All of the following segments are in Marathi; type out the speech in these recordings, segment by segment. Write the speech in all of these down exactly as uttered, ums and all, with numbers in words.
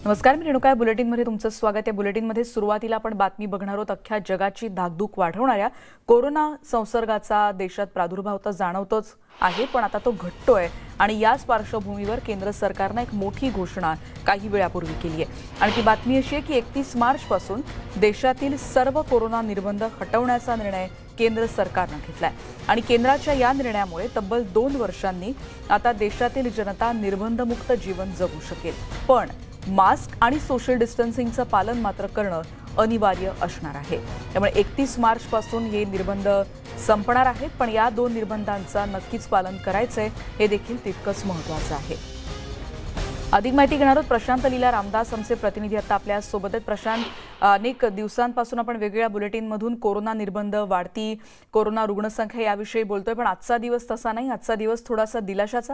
नमस्कार, मी रेणुका. बुलेटिनमध्ये तुमचं स्वागत आहे. बुलेटिनमध्ये सुरुवातीला आपण बातमी बघणार आहोत अख्ख्या जगाची धाकधूक वाढवणाऱ्या कोरोना संसर्गाचा देशात प्रादुर्भाव तर जाणवतोच आहे, पण आता तो घटतोय आणि याच पार्श्वभूमीवर केंद्र सरकारने एक मोठी घोषणा काही वेळापूर्वी केली आहे. आणि ती बातमी अशी आहे की एकतीस मार्च पासून देशातील सर्व कोरोना निर्बंध हटवण्याचा निर्णय केंद्र सरकारने घेतलाय. आणि केंद्राच्या या निर्णयामुळे तब्बल दोन वर्षांनी आता देशातील जनता निर्बंधमुक्त जीवन जगू शकेल. पण मास्क आणि सोशल डिस्टन्सिंगचं पालन मात्र करणं अनिवार्य असणार आहे. त्यामुळे एकतीस मार्च पासून हे निर्बंध संपणार आहेत, पण या दोन निर्बंधांचं नक्कीच पालन करायचंय हे देखील तितकंच महत्त्वाचं आहे. अधिक माहिती घेणार आहोत प्रशांत लीला रामदास आमचे प्रतिनिधी आता आपल्या सोबत आहेत. प्रशांत, अनेक दिवसांपासून आपण वेगवेगळ्या बुलेटिनमधून कोरोना निर्बंध, वाढती कोरोना रुग्णसंख्या याविषयी बोलतोय, पण आजचा दिवस तसा नाही. आजचा दिवस थोडासा दिलाशाचा.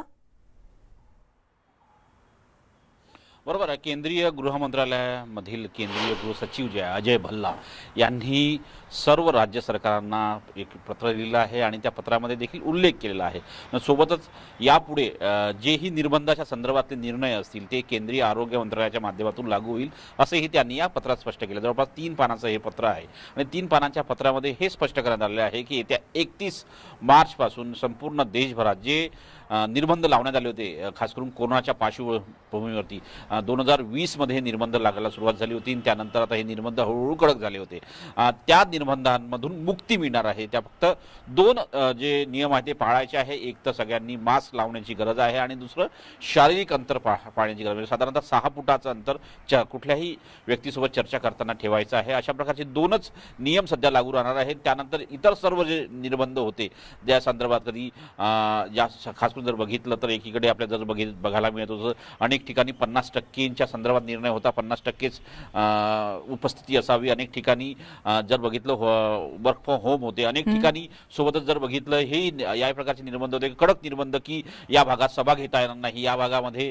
बरोबर आहे. केंद्रीय गृह मंत्रालयामधील केंद्रीय गृह सचिव जे आहे अजय भल्ला यांनी सर्व राज्य सरकारांना एक पत्र लिहिलं आहे आणि त्या पत्रामध्ये देखील उल्लेख केलेला आहे. सोबतच यापुढे जेही निर्बंधाच्या संदर्भातले निर्णय असतील ते केंद्रीय आरोग्य मंत्रालयाच्या माध्यमातून लागू होईल असंही त्यांनी या पत्रात स्पष्ट केलं. जवळपास तीन पानाचं हे पत्र आहे आणि तीन पानांच्या पत्रामध्ये हे स्पष्ट करण्यात आलेलं आहे की येत्या एकतीस मार्चपासून संपूर्ण देशभरात जे निर्बंध लावण्यात आले होते, खास करून कोरोनाच्या पार्श्वभूमीवरती दोन हजार वीसमध्ये हे निर्बंध लागायला सुरुवात झाली होती. त्यानंतर आता हे निर्बंध हळूहळू कडक झाले होते. त्या निर्बंधांमधून मुक्ती मिळणार आहे. त्या फक्त दोन जे नियम आहेत ते पाळायचे आहे. एक तर सगळ्यांनी मास्क लावण्याची गरज आहे आणि दुसरं शारीरिक अंतर पा पाळण्याची गरज आहे. साधारणतः सहा फुटाचं अंतर च कुठल्याही व्यक्तीसोबत चर्चा करताना ठेवायचं आहे. अशा प्रकारचे दोनच नियम सध्या लागू राहणार आहेत. त्यानंतर इतर सर्व जे निर्बंध होते त्या संदर्भात कधी या खास करून जर बघितलं तर एकीकडे आपल्या जर बघित बघायला मिळत होतं अनेक ठिकाणी पन्नास टक्केच्या संदर्भात निर्णय होता, पन्नास टक्केच उपस्थिती असावी. अनेक ठिकाणी जर बघितलं वर्क फ्रॉम होम होते. अनेक ठिकाणी सोबतच जर बघितलं हे या प्रकारचे निर्बंध होते, कडक निर्बंध की या भागात सभा घेता येणार नाही, या भागामध्ये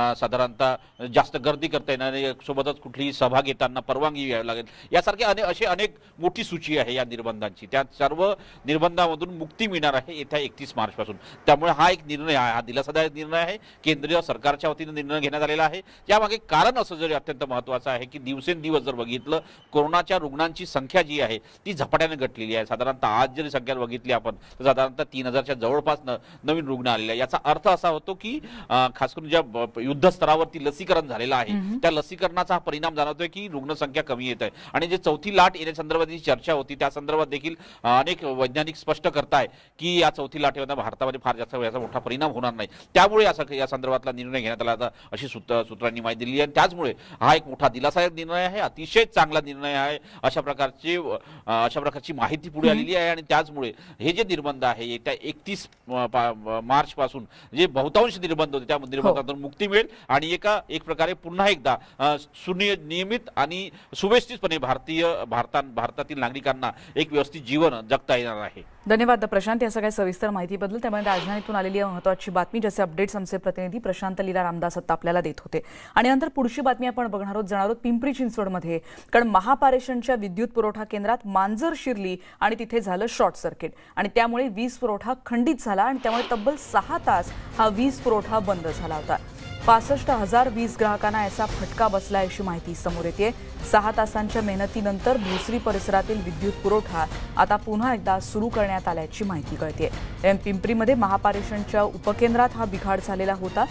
साधारणतः जास्त गर्दी करता येणार नाही, सोबतच कुठलीही सभा घेताना परवानगी घ्यावी लागेल. यासारखे अनेक असे अनेक मोठी सूची आहे या निर्बंधांची. त्या सर्व निर्बंधांमधून मुक्ती मिळणार आहे येत्या एकतीस मार्च पासून. त्यामुळे हा एक निर्णय आहे, हा दिलासादायक निर्णय आहे. केंद्रीय सरकारच्या वतीने निर्णय घेण्यात आलेला आहे. यामागे कारण असं जरी अत्यंत महत्त्वाचं आहे की दिवसेंदिवस जर बघितलं कोरोनाच्या रुग्णांची संख्या जी आहे ती झपाट्याने घटलेली आहे. साधारणतः आज जरी संख्या बघितली आपण तर साधारणतः तीन हजारच्या जवळपास नवीन रुग्ण आलेले आहे. याचा अर्थ असा होतो की खास करून ज्या युद्ध स्तरावरती लसीकरण झालेलं आहे त्या लसीकरणाचा हा परिणाम जाणवतोय की रुग्णसंख्या कमी येत आहे. आणि जे चौथी लाट येण्यासंदर्भात चर्चा होती त्या संदर्भात देखील अनेक वैज्ञानिक स्पष्ट करताय की या चौथी लाटेमध्ये भारतामध्ये फार जास्त याचा मोठा परिणाम होणार नाही. त्यामुळे या संदर्भातला निर्णय घेण्यात आला अशी सूत्र सूत्रांनी माहिती दिली आणि त्याचमुळे हा एक मोठा दिलासादायक निर्णय आहे, अतिशय चांगला निर्णय आहे. अशा प्रकारचे अशा प्रकारची माहिती पुढे आलेली आहे आणि त्याचमुळे हे जे निर्बंध आहे येत्या एकतीस मार्च पासून जे बहुतांश निर्बंध होते त्या निर्बंधातून मुक्ती मिळेल आणि एका एक प्रकारे पुन्हा एकदा सुनियमित आणि सुव्यवस्थितपणे भारतीय भारतात भारतातील नागरिकांना एक व्यवस्थित जीवन जगता येणार आहे. धन्यवाद प्रशांत या सगळ्या सविस्तर माहितीबद्दल. त्यामुळे राजधानीतून आलेली महत्त्वाची बातमी, ज्याचे अपडेट्स आमचे प्रतिनिधी प्रशांत लीला रामदास आता आपल्याला देत होते. आणि नंतर पुढची बातमी आपण बघणार आहोत जाणार आहोत पिंपरी चिंचवडमध्ये. कारण महापारेषणच्या विद्युत पुरवठा केंद्रात मांजर शिरली आणि तिथे झालं शॉर्ट सर्किट आणि त्यामुळे वीज पुरवठा खंडित झाला आणि त्यामुळे तब्बल सहा तास हा वीज पुरवठा बंद झाला होता. पासष्ट हजार वीज ग्राहकांना याचा फटका बसला अशी माहिती समोर येते. सहा तासांच्या मेहनतीनंतर भोसरी परिसरातील विद्युत पुरवठा आता पुन्हा एकदा सुरू करण्यात आल्याची माहिती कळते. पिंपरीमध्ये महापारेषणच्या उपकेंद्रात हा बिघाड झालेला होता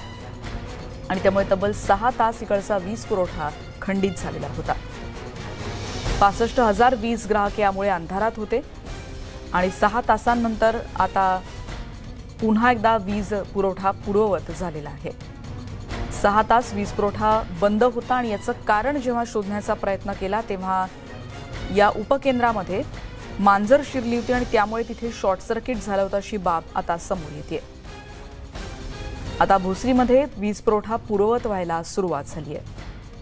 आणि त्यामुळे तब्बल सहा तास इकडचा वीज पुरवठा खंडित झालेला होता. पासष्ट हजार वीज ग्राहक यामुळे अंधारात होते आणि सहा तासांनंतर आता पुन्हा एकदा वीज पुरवठा पूर्ववत झालेला आहे. सहा तास वीज पुरवठा बंद होता आणि याचं कारण जेव्हा शोधण्याचा प्रयत्न केला तेव्हा या उपकेंद्रामध्ये मांजर शिरली होती आणि त्यामुळे तिथे शॉर्ट सर्किट झालं होतं अशी बाब आता समोर येते. आता भोसरीमध्ये वीज पुरवठा पूर्ववत व्हायला सुरुवात झाली आहे.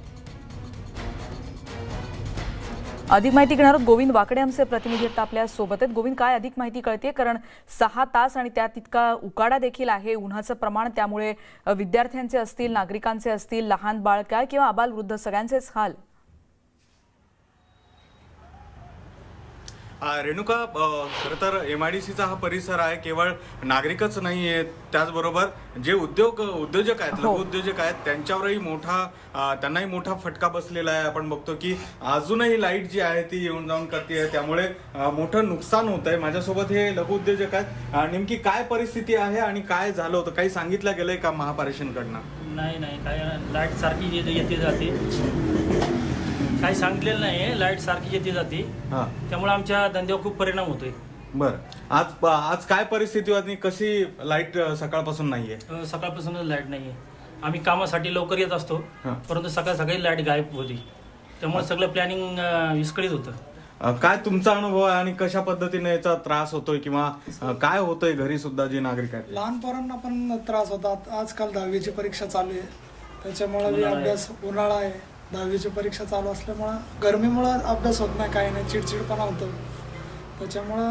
अधिक माहिती घेणार गोविंद वाकडे आमचे प्रतिनिधी आता आपल्या सोबत आहेत. गोविंद, काय अधिक माहिती कळते? कारण सहा तास आणि त्यात इतका उकाडा देखील आहे, उन्हाचं प्रमाण, त्यामुळे विद्यार्थ्यांचे असतील, नागरिकांचे असतील, लहान बाळक किंवा आबाल वृद्ध सगळ्यांचेच हाल. अ, रेणुका, खरं तर एम आय डी सीचा हा परिसर आहे, केवळ नागरिकच नाही आहेत, त्याचबरोबर जे उद्योग उद्योजक आहेत, लघु उद्योजक आहेत, त्यांच्यावरही मोठा अ, त्यांनाही मोठा फटका बसलेला आहे. आपण बघतो की अजूनही लाईट जी आहे ती येऊन जाऊन करते आहे, त्यामुळे अ, मोठं नुकसान होत आहे. माझ्यासोबत हे लघु उद्योजक आहेत. अ, नेमकी काय परिस्थिती आहे आणि काय झालं होतं, काही सांगितलं गेलंय का महापारेषणकडनं? नाही नाही काय लाईट सारखी येते येते जाते, काही सांगितलेलं नाही आहे. लाईट सारखी येते जाते, हां, त्यामुळे आमच्या धंद्यावर खूप परिणाम होतोय. बरं. आज आज काय परिस्थिती होती, कशी लाईट सकाळपासून नाहीये? अं, सकाळपासूनच लाईट नाही आहे. आम्ही कामासाठी लवकर येत असतो, हां. परंतु सकाळ सकाळी लाईट गायब होती, त्यामुळे सगळं प्लॅनिंग विस्कळीत होतं. अ, काय तुमचा अनुभव आहे आणि कशा पद्धतीने याचा त्रास होतोय किंवा अ, काय होतंय घरी सुद्धा जे नागरिक आहेत? लहान पोरांना पण त्रास होतात. आजकाल दहावीची परीक्षा चालू आहे, त्याच्यामुळे बी अभ्यास, उन्हाळा आहे, दहावीची परीक्षा चालू असल्यामुळं गरमीमुळं अभ्यास होत नाही, काही नाही, चिडचिडपणा होतो. त्याच्यामुळं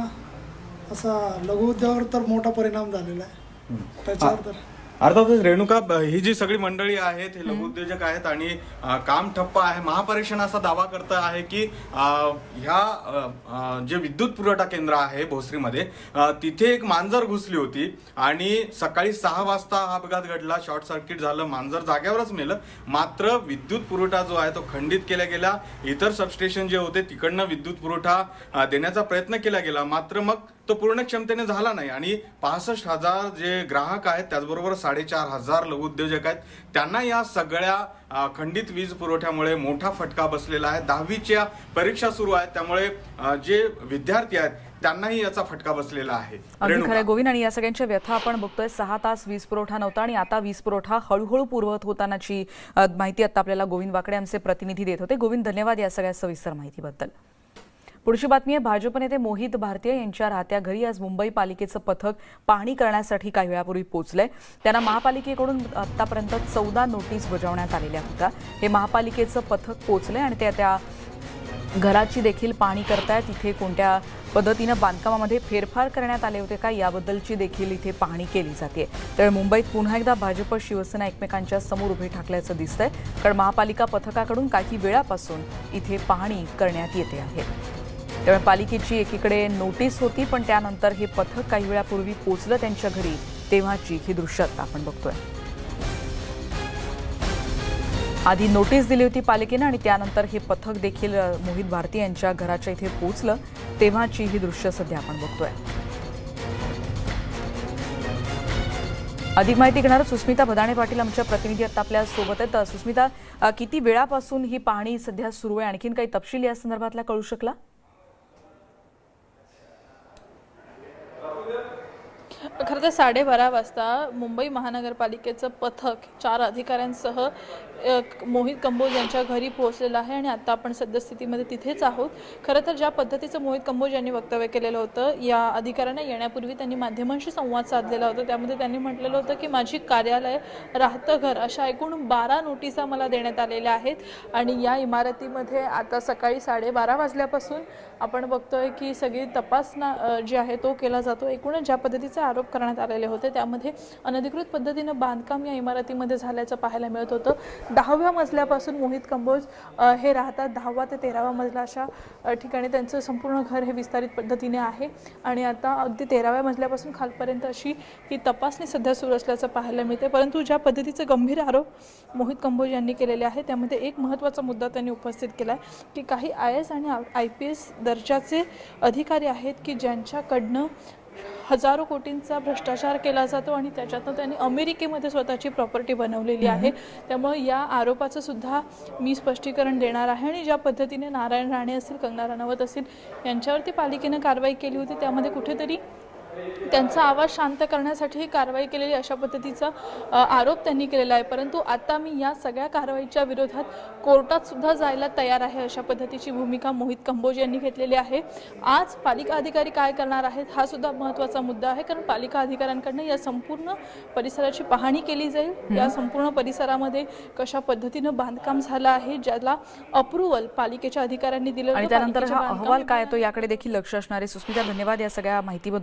असा लघु उद्योगावर तर मोठा परिणाम झालेला आहे त्याच्यावर. तर अर्थातच रेणुका, ही जी सगळी मंडळी आहेत हे लघु उद्योजक आहेत आणि अ, काम ठप्प आहे. महापारेषण असा दावा करत आहे की अ, ह्या अ, अ, जे विद्युत पुरवठा केंद्र आहे भोसरीमध्ये, अ, तिथे एक मांजर घुसली होती आणि सकाळी सहा वाजता हा अपघात घडला, शॉर्ट सर्किट झालं, मांजर जागेवरच मेलं. मात्र विद्युत पुरवठा जो आहे तो खंडित केला गेला. इतर सबस्टेशन जे होते तिकडनं विद्युत पुरवठा अ, देण्याचा प्रयत्न केला गेला, मात्र मग तो पूर्ण क्षमतेने झाला नाही आणि पासष्ट हजार जे ग्राहक आहेत, त्याचबरोबर साडेचार हजार लघु उद्योजक आहेत, त्यांना या सगळ्या अ, खंडित वीज पुरवठ्यामुळे मोठा फटका बसलेला आहे. दहावीच्या परीक्षा सुरू आहेत, त्यामुळे अ, जे विद्यार्थी आहेत त्यांनाही याचा फटका बसलेला आहे. अगदी खरं गोविंद, आणि या सगळ्यांच्या व्यथा आपण बघतोय. सहा तास वीज पुरवठा नव्हता आणि आता वीज पुरवठा हळूहळू पूर्ववत होतानाची अ, माहिती आता आपल्याला गोविंद वाकडे आमचे प्रतिनिधी देत होते. गोविंद, धन्यवाद या सगळ्या सविस्तर माहितीबद्दल. पुढची बातमी आहे. भाजप नेते मोहित भारतीय यांच्या राहत्या घरी आज मुंबई पालिकेचं पथक पाहणी करण्यासाठी काही वेळापूर्वी पोहोचलंय. त्यांना महापालिकेकडून आतापर्यंत चौदा नोटीस बजावण्यात आलेल्या होत्या. हे महापालिकेचं पथक पोहोचलंय आणि ते त्या घराची देखील पाहणी करतायत. इथे कोणत्या पद्धतीनं बांधकामामध्ये फेरफार करण्यात आले होते का याबद्दलची देखील इथे पाहणी केली जाते. तर मुंबईत पुन्हा एकदा भाजप शिवसेना एकमेकांच्या समोर उभे ठाकल्याचं दिसतंय, कारण महापालिका पथकाकडून काही वेळापासून इथे पाहणी करण्यात येते आहे. त्यामुळे पालिकेची एकीकडे नोटीस होती, पण त्यानंतर हे पथक काही वेळापूर्वी पोहोचलं त्यांच्या घरी, तेव्हाची ही दृश्य आता आपण बघतोय. आधी नोटीस दिली होती पालिकेनं आणि त्यानंतर हे पथक देखील मोहित भारती यांच्या घराच्या इथे पोहोचलं, तेव्हाची ही दृश्य सध्या आपण बघतोय. अधिक माहिती घेणार सुस्मिता भदाणे पाटील आमच्या प्रतिनिधी आता आपल्या सोबत आहेत. सुस्मिता, किती वेळापासून ही पाहणी सध्या सुरू आहे? आणखीन काही तपशील या संदर्भातला कळू शकला? खरं तर साडेबारा वाजता मुंबई महानगरपालिकेचं पथक चार अधिकाऱ्यांसह मोहित कंबोज यांच्या घरी पोहोचलेलं आहे आणि आता आपण सद्यस्थितीमध्ये तिथेच आहोत. खरं तर ज्या पद्धतीचं मोहित कंबोज यांनी वक्तव्य केलेलं होतं, या अधिकाऱ्यांना येण्यापूर्वी त्यांनी माध्यमांशी संवाद साधलेला होता. त्यामध्ये त्यांनी म्हटलेलं होतं की माझी कार्यालय, राहतं घर अशा एकूण बारा नोटिसा मला देण्यात आलेल्या आहेत आणि या इमारतीमध्ये आता सकाळी साडेबारा वाजल्यापासून आपण बघतोय की सगळी तपासणा जी आहे तो केला जातो. एकूणच ज्या पद्धतीचे आरोप करण्यात आलेले होते त्यामध्ये अनधिकृत पद्धतीनं बांधकाम या इमारतीमध्ये झाल्याचं पाहायला मिळत होतं. दहाव्या मजल्यापासून मोहित कंबोज हे राहतात. दहावा ते तेरावा मजला अशा ठिकाणी त्यांचं संपूर्ण घर हे विस्तारित पद्धतीने आहे आणि आता अगदी तेराव्या मजल्यापासून खालपर्यंत अशी ही तपासणी सध्या सुरू असल्याचं पाहायला मिळते. परंतु ज्या पद्धतीचे गंभीर आरोप मोहित कंबोज यांनी केलेले आहे त्यामध्ये एक महत्त्वाचा मुद्दा त्यांनी उपस्थित केला आहे की काही आय एस आणि आय पी एस दर्जाचे अधिकारी आहेत की ज्यांच्याकडनं हजारो कोटींचा भ्रष्टाचार केला जातो आणि त्याच्यातनं त्यांनी अमेरिकेमध्ये स्वतःची प्रॉपर्टी बनवलेली आहे. त्यामुळे या आरोपाचं सुद्धा मी स्पष्टीकरण देणार आहे आणि ज्या पद्धतीने नारायण राणे असतील, कंगना राणावत असतील यांच्यावरती पालिकेनं कारवाई केली होती त्यामध्ये कुठेतरी त्यांचा आवाज शांत करण्यासाठी ही कारवाई केलेली अशा पद्धतीचा आरोप त्यांनी केलेला आहे. परंतु आता मी या सगळ्या कारवाईच्या विरोधात कोर्टात सुद्धा जायला तयार आहे अशा पद्धतीची भूमिका मोहित कंबोज यांनी घेतलेली आहे. आज पालिका अधिकारी काय करणार आहेत हा सुद्धा महत्त्वाचा मुद्दा आहे, कारण पालिका अधिकाऱ्यांकडनं या संपूर्ण परिसराची पाहणी केली जाईल. या संपूर्ण परिसरामध्ये कशा पद्धतीनं बांधकाम झालं आहे, ज्याला अप्रुव्हल पालिकेच्या अधिकाऱ्यांनी दिलं आणि त्यानंतर हा अहवाल काय येतो याकडे देखील लक्ष असणार आहे. सुस्मिता, धन्यवाद या सगळ्या माहितीबद्दल. तुर्तास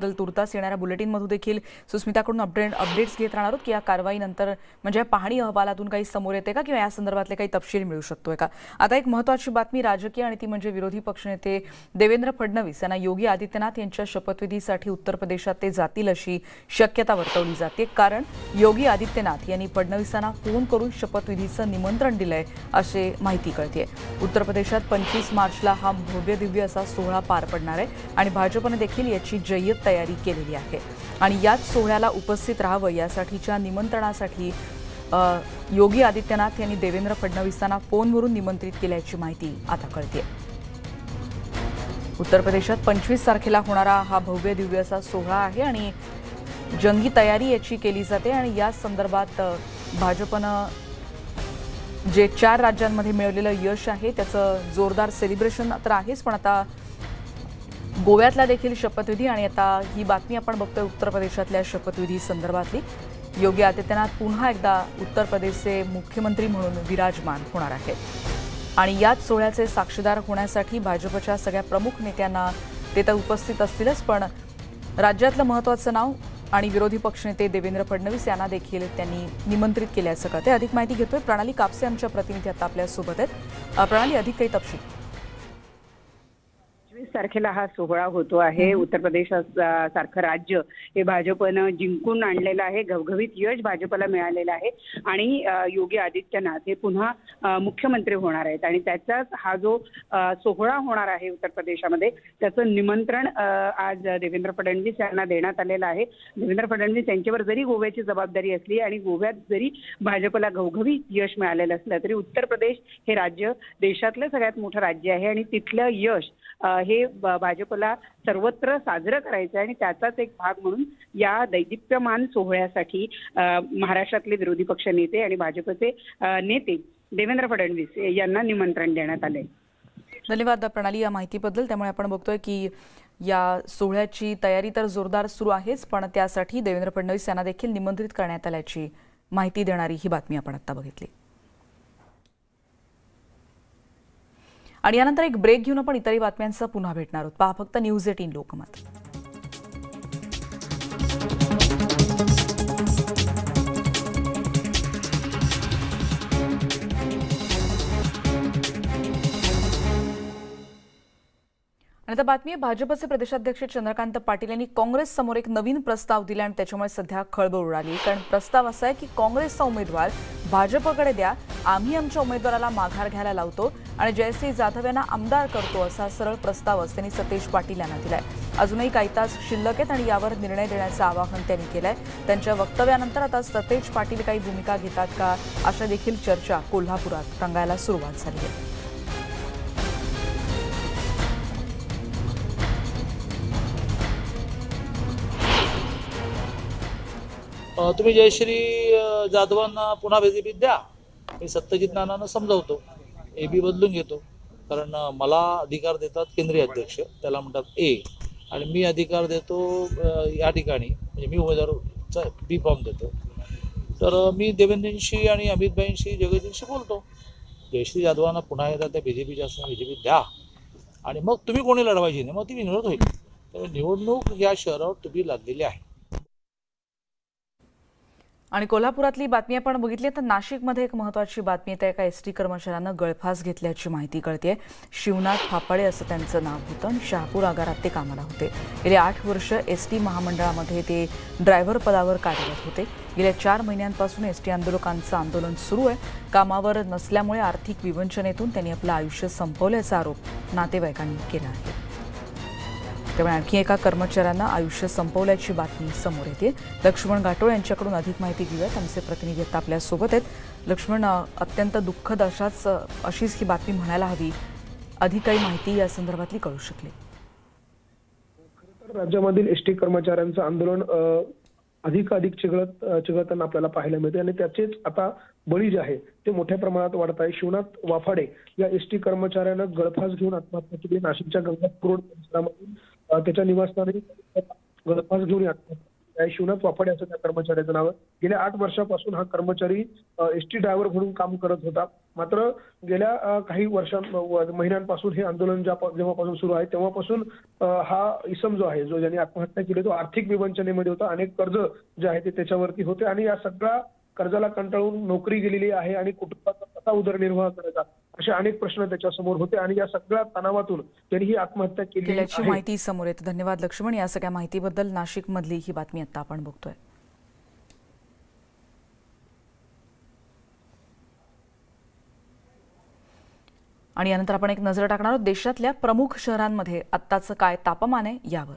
तास येणाऱ्या बुलेटिनमधून देखील सुस्मिताकडून अपडेट अपडेट्स घेत राहणार आहोत की या कारवाईनंतर म्हणजे या पाहणी अहवालातून काही समोर येते का किंवा या संदर्भातले काही तपशील मिळू शकतोय का. आता एक महत्त्वाची बातमी राजकीय आणि ती म्हणजे विरोधी पक्षनेते देवेंद्र फडणवीस यांना योगी आदित्यनाथ यांच्या शपथविधीसाठी उत्तर प्रदेशात ते जातील अशी शक्यता वर्तवली जाते. कारण योगी आदित्यनाथ यांनी फडणवीसांना फोन करून शपथविधीचं निमंत्रण दिलंय अशी माहिती कळते. उत्तर प्रदेशात पंचवीस मार्चला हा भव्य दिव्य असा सोहळा पार पडणार आहे आणि भाजपने देखील याची जय्यत तयारी केलेली आहे. आणि याच सोहळ्याला उपस्थित राहावं यासाठीच्या निमंत्रणासाठी योगी आदित्यनाथ यांनी देवेंद्र फडणवीसांना फोनवरून निमंत्रित केल्याची माहिती आता कळते. उत्तर प्रदेशात पंचवीस तारखेला होणारा हा भव्य दिव्य असा सोहळा आहे आणि जंगी तयारी याची केली जाते. आणि या संदर्भात भाजपनं जे चार राज्यांमध्ये मिळवलेलं यश आहे त्याचं जोरदार सेलिब्रेशन तर आहेच, पण आता गोव्यातला देखील शपथविधी आणि आता ही बातमी आपण बघतोय उत्तर प्रदेशातल्या शपथविधी संदर्भातली. योगी आदित्यनाथ पुन्हा एकदा उत्तर प्रदेशचे मुख्यमंत्री म्हणून विराजमान होणार आहेत आणि याच सोहळ्याचे साक्षीदार होण्यासाठी भाजपच्या सगळ्या प्रमुख नेत्यांना ते तर उपस्थित असतीलच, पण राज्यातलं महत्त्वाचं नाव आणि विरोधी पक्षनेते देवेंद्र फडणवीस यांना देखील त्यांनी निमंत्रित केल्याचं कळते. अधिक माहिती घेतोय प्रणाली कापसे आमच्या प्रतिनिधी आता आपल्यासोबत आहेत. प्रणाली, अधिक काही तपशील. पंचवीस तारखेला हा सोहळा होतो आहे. उत्तर प्रदेश सारखं राज्य हे भाजपनं जिंकून आणलेलं आहे. घवघवीत यश भाजपला मिळालेलं आहे आणि योगी आदित्यनाथ हे पुन्हा मुख्यमंत्री होणार आहेत आणि त्याचाच हा जो सोहळा होणार आहे उत्तर प्रदेशामध्ये त्याचं निमंत्रण आज देवेंद्र फडणवीस यांना देण्यात आलेलं आहे. देवेंद्र फडणवीस यांच्यावर जरी गोव्याची जबाबदारी असली आणि गोव्यात जरी भाजपला घवघवीत यश मिळालेलं असलं तरी उत्तर प्रदेश हे राज्य देशातलं सगळ्यात मोठं राज्य आहे आणि तिथलं यश हे भाजपला सर्वत्र साजरं करायचं आहे आणि त्याचाच एक भाग म्हणून या दैदिप्यमान सोहळ्यासाठी महाराष्ट्रातले विरोधी पक्ष नेते आणि भाजपचे नेते देवेंद्र फडणवीस यांना निमंत्रण देण्यात आले. धन्यवाद प्रणाली या माहितीबद्दल. त्यामुळे आपण बघतोय की या सोहळ्याची तयारी तर जोरदार सुरू आहेच, पण त्यासाठी देवेंद्र फडणवीस यांना देखील निमंत्रित करण्यात आल्याची माहिती देणारी ही बातमी आपण आता बघितली. आणि यानंतर एक ब्रेक घेऊन आपण इतरही बातम्यांचा पुन्हा भेटणार आहोत. पहा फक्त न्यूज एटीन लोकमत. आणि आता बातमी आहे भाजपचे प्रदेशाध्यक्ष चंद्रकांत पाटील यांनी काँग्रेस समोर एक नवीन प्रस्ताव दिला आणि त्याच्यामुळे सध्या खळबळ उडाली. कारण प्रस्ताव असा आहे की काँग्रेसचा उमेदवार भाजपकडे द्या, आम्ही आमच्या उमेदवाराला माघार घ्यायला लावतो आणि जयसिंह जाधव यांना आमदार करतो असा सरळ प्रस्तावच त्यांनी सतेज पाटील यांना दिलाय. अजूनही काही तास शिल्लक आहेत आणि यावर निर्णय देण्याचं आवाहन त्यांनी केलंय. त्यांच्या वक्तव्यानंतर आता सतेज पाटील काही भूमिका घेतात का अशा देखील चर्चा कोल्हापुरात रंगायला सुरुवात झाली आहे. तुम्ही जयश्री जाधवांना पुन्हा बीजेपीत द्या, मी सत्यजित नानांना समजावतो, ए बी बदलून घेतो. कारण मला अधिकार देतात केंद्रीय अध्यक्ष, त्याला म्हणतात ए, आणि मी अधिकार देतो या ठिकाणी म्हणजे मी उमेदवारचा बी फॉर्म देतो. तर मी देवेंद्रजींशी आणि अमितभाईंशी जगदीशशी बोलतो, जयश्री जाधवांना पुन्हा एकदा त्या बीजेपीच्या असं बीजेपीत द्या आणि मग तुम्ही कोणी लढवायची नाही, मग ती निवडणूक होईल. त्यामुळे निवडणूक या शहरावर तुम्ही लागलेली आहे. आणि कोल्हापुरातली बातमी आपण बघितली तर नाशिकमध्ये एक महत्त्वाची बातमी येते. एका एस टी कर्मचाऱ्यानं गळफास घेतल्याची माहिती कळते. शिवनाथ फाफाडे असं त्यांचं नाव होतं आणि शहापूर आगारात ते कामाला होते. गेले आठ वर्ष एस टी महामंडळामध्ये ते ड्रायव्हर पदावर कार्यरत होते. गेल्या चार महिन्यांपासून एस टी आंदोलकांचं आंदोलन सुरू आहे. कामावर नसल्यामुळे आर्थिक विवंचनेतून त्यांनी आपलं आयुष्य संपवल्याचा आरोप नातेवाईकांनी केला आहे. त्यामुळे आणखी एका कर्मचाऱ्यांना आयुष्य संपवल्याची बातमी समोर येते. लक्ष्मण गाटोळ यांच्याकडून अधिक माहिती घेऊयात. आमचे प्रतिनिधी आता आपल्यासोबत आहेत. लक्ष्मण, अत्यंत दुःखद अशाच अशीच ही बातमी म्हणायला हवी, अधिक काही माहिती या संदर्भातली कळू शकली? खरं तर राज्यामधील एस टी कर्मचाऱ्यांचं आंदोलन अधिकाधिक चिघळत चिघळताना आपल्याला पाहायला मिळते आणि त्याचेच आता बळी जे आहे ते मोठ्या प्रमाणात वाढत आहे. शिवनाथ वाफाडे या एस टी कर्मचाऱ्यानं गळफास घेऊन आत्महत्या केली. नाशिकच्या गंगापूर रोड परिसरामधील त्याच्या निवासस्थानी गळफास घेऊन आत्महत्या. आहे. शिवनाथ वाफाडे असं त्या कर्मचाऱ्याचं नाव आहे. गेल्या आठ वर्षापासून हा कर्मचारी एसटी ड्रायव्हर म्हणून काम करत होता. मात्र गेल्या अ, काही वर्षां महिन्यांपासून हे आंदोलन ज्या जेव्हापासून सुरू आहे तेव्हापासून अ, हा इसम जो आहे जो ज्यांनी आत्महत्या केली तो आर्थिक विवंचनेमध्ये होता. अनेक कर्ज जे आहे ते त्याच्यावरती होते आणि या सगळ्या कर्जाला कंटाळून नोकरी गेलेली आहे आणि कुटुंबाचा कसा उदरनिर्वाह करायचा असे अनेक प्रश्न त्याच्यासमोर होते आणि या सगळ्या तणावातून त्यांनी ही आत्महत्या केली केल्याची आहे. माहिती समोर येते. धन्यवाद लक्ष्मण. या सगळ्या माहितीबद्दल. नाशिक मधली ही बातमी आता आपण बघतोय. आणि यानंतर आपण एक नजर टाकणार आहोत देशातल्या प्रमुख शहरांमध्ये आत्ताचं काय तापमान आहे यावर.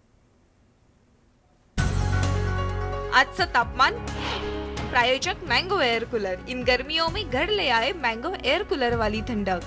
आजचं तापमान प्रायोजक मैंगो एयर कूलर. इन गर्मियों में घर ले आए मैंगो एयर कूलर वाली ठंडक.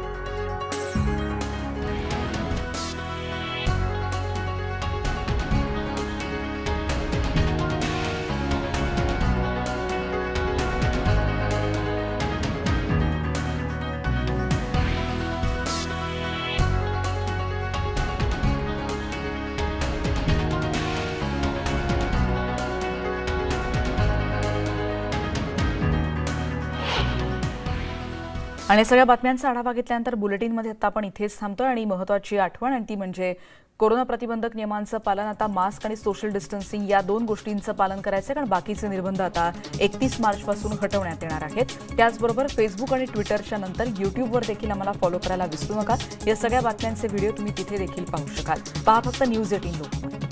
आणि सगळ्या बातम्यांचा आढावा घेतल्यानंतर बुलेटिनमध्ये आता आपण इथेच थांबतोय आणि महत्त्वाची आठवण आणि ती म्हणजे कोरोना प्रतिबंधक नियमांचं पालन. आता मास्क आणि सोशल डिस्टन्सिंग या दोन गोष्टींचं पालन करायचं कारण बाकीचे निर्बंध आता एकतीस मार्चपासून हटवण्यात येणार आहेत. त्याचबरोबर फेसबुक आणि ट्विटरच्या नंतर यूट्यूबवर देखील आम्हाला फॉलो करायला विसरू नका. या सगळ्या बातम्यांचे व्हिडिओ तुम्ही तिथे देखील पाहू शकाल. पहा फक्त न्यूज एटीन लोकमत.